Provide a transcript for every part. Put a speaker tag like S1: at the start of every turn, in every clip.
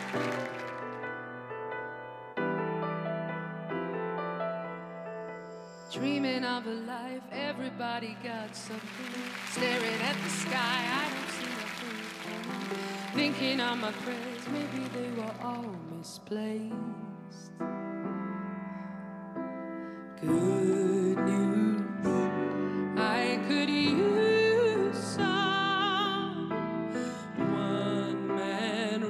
S1: Dreaming of a life, everybody got something. Staring at the sky, I don't see nothing. Thinking on my prayers, maybe they were all misplaced. Good news, I could use some one-man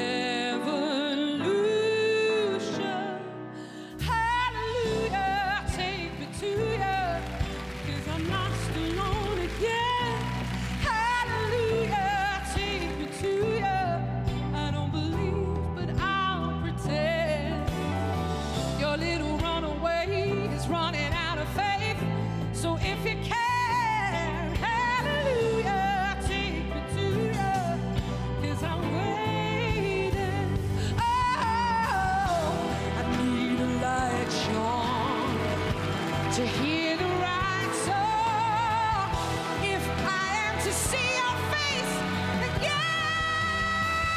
S1: revolution. Hallelujah, take me to you, 'cause I'm lost alone again. Hallelujah, take me to you. I don't believe, but I'll pretend. Your little runaway is running out of faith, so if you can, hallelujah, take me to you, 'cause I'm waiting. Oh, I need a light shone to hear the right song. If I am to see your face again,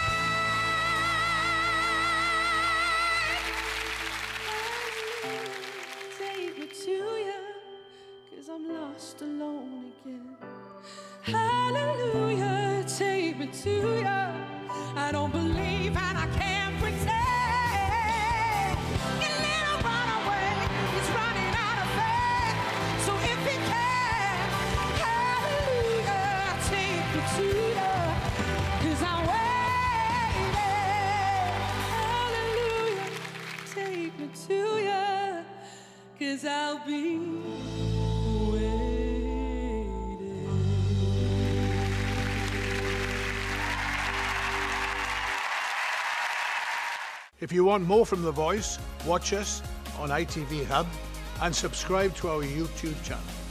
S1: take me to you, 'cause I'm lost alone again. Hallelujah, take me to you. I don't believe and I can't pretend. Your little runaway is running out of faith, so if you can, hallelujah, take me to you, 'cause I'm waiting. Hallelujah, take me to you, 'cause I'll be waiting.
S2: If you want more from The Voice, watch us on ITV Hub and subscribe to our YouTube channel.